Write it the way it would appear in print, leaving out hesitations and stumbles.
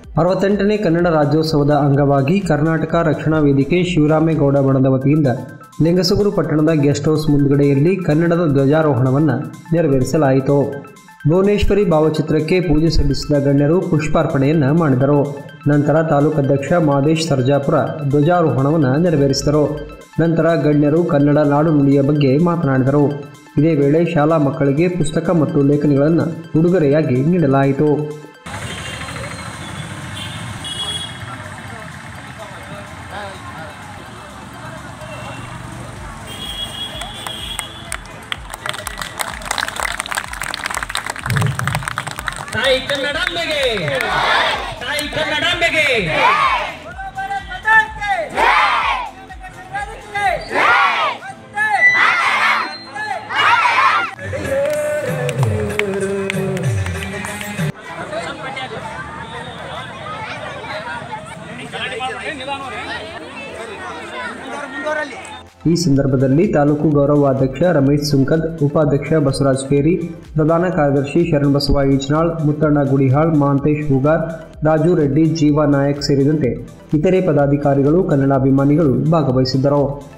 68ನೇ ಕನ್ನಡ ರಾಜ್ಯೋತ್ಸವದ ಅಂಗವಾಗಿ ಕರ್ನಾಟಕ ರಕ್ಷಣಾ ವೇದಿಕೆ ಶಿವರಾಮೇಗೌಡ ಬಣದ ವತಿಯಿಂದ ಲಿಂಗಸಗೂರು ಪಟ್ಟಣದ ಗೆಸ್ಟ್ ಹೌಸ್ ಮುಂದ್ಗಡೆಯಲ್ಲಿ ಕನ್ನಡದ ಧ್ವಜಾರೋಹಣವನ್ನು ನೆರವೇರಿಸಲಾಯಿತು. ಭುವನೇಶ್ವರಿ ಭಾವಚಿತ್ರಕ್ಕೆ ಪೂಜೆ ಸಲ್ಲಿಸಿದ ಗಣ್ಯರು ಪುಷ್ಪಾರ್ಪಣೆಯನ್ನು ಮಾಡಿದರು. ನಂತರ ತಾಲೂಕು ಅಧ್ಯಕ್ಷ ಮಾದೇಶ್ ಸರ್ಜಾಪುರ ಧ್ವಜಾರೋಹಣವನ್ನು ನೆರವೇರಿಸಿದರು. ನಂತರ ಗಣ್ಯರು ಕನ್ನಡ ನಾಡು ನುಡಿಯ ಬಗ್ಗೆ ಮಾತನಾಡಿದರು. ಇದೇ ವೇಳೆ ಶಾಲಾ ಮಕ್ಕಳಿಗೆ ಪುಸ್ತಕ ಮತ್ತು ಲೇಖನಿಗಳನ್ನು ಉಡುಗೊರೆಯಾಗಿ ನೀಡಲಾಯಿತು. ತಾಯಿ ಕನ್ನಡಾಂಬೆಗೆ, ತಾಯಿ ಕನ್ನಡಾಂಬೆಗೆ. ಈ ಸಂದರ್ಭದಲ್ಲಿ ತಾಲೂಕು ಗೌರವಾಧ್ಯಕ್ಷ ರಮೇಶ್ ಸುಂಕದ್, ಉಪಾಧ್ಯಕ್ಷ ಬಸವರಾಜ್ ಕೇರಿ, ಪ್ರಧಾನ ಕಾರ್ಯದರ್ಶಿ ಶರಣಬಸವ ಈಚನಾಳ್, ಮುತ್ತಣ್ಣ ಗುಡಿಹಾಳ್, ಮಹಾಂತೇಶ್ ಹೂಗಾರ್, ರಾಜು ರೆಡ್ಡಿ, ಜೀವಾ ನಾಯಕ್ ಸೇರಿದಂತೆ ಇತರೆ ಪದಾಧಿಕಾರಿಗಳು, ಕನ್ನಡಾಭಿಮಾನಿಗಳು ಭಾಗವಹಿಸಿದ್ದರು.